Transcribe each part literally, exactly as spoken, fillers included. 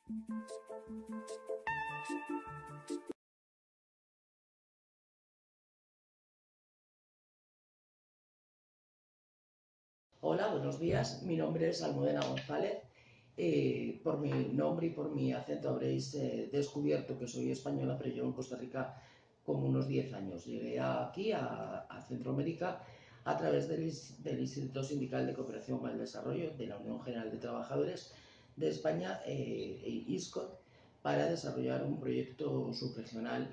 Hola, buenos días. Mi nombre es Almudena González. Eh, por mi nombre y por mi acento habréis eh, descubierto que soy española, pero llevo en Costa Rica como unos diez años. Llegué aquí, a, a Centroamérica, a través del, del Instituto Sindical de Cooperación al Desarrollo de la Unión General de Trabajadores de España, eh, I S C O T, para desarrollar un proyecto subregional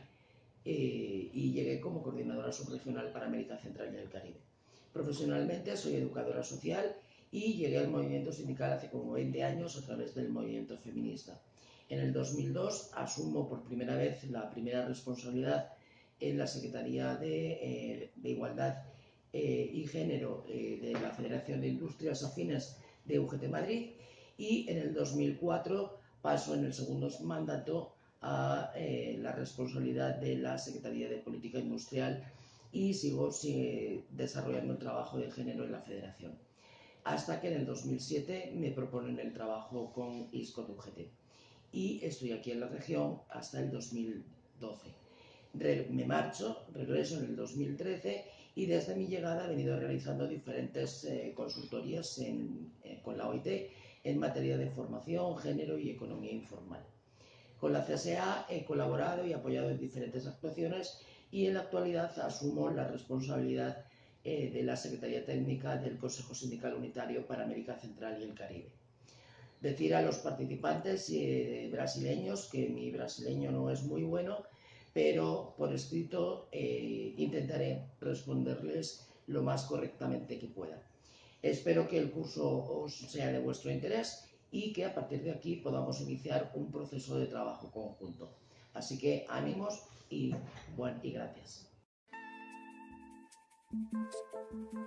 eh, y llegué como coordinadora subregional para América Central y el Caribe. Profesionalmente soy educadora social y llegué al movimiento sindical hace como veinte años a través del movimiento feminista. En el dos mil dos asumo por primera vez la primera responsabilidad en la Secretaría de, eh, de Igualdad eh, y Género eh, de la Federación de Industrias Afines de U G T Madrid, y en el dos mil cuatro paso en el segundo mandato a eh, la responsabilidad de la Secretaría de Política Industrial y sigo sigue desarrollando el trabajo de género en la Federación. Hasta que en el dos mil siete me proponen el trabajo con I S C O T U G T y estoy aquí en la región hasta el dos mil doce. Re me marcho, regreso en el dos mil trece y desde mi llegada he venido realizando diferentes eh, consultorías en, eh, con la O I T en materia de formación, género y economía informal. Con la C S A he colaborado y apoyado en diferentes actuaciones y en la actualidad asumo la responsabilidad eh, de la Secretaría Técnica del Consejo Sindical Unitario para América Central y el Caribe. Decir a los participantes eh, brasileños que mi brasileño no es muy bueno, pero por escrito eh, intentaré responderles lo más correctamente que pueda. Espero que el curso os sea de vuestro interés y que a partir de aquí podamos iniciar un proceso de trabajo conjunto. Así que ánimos y, bueno, y gracias.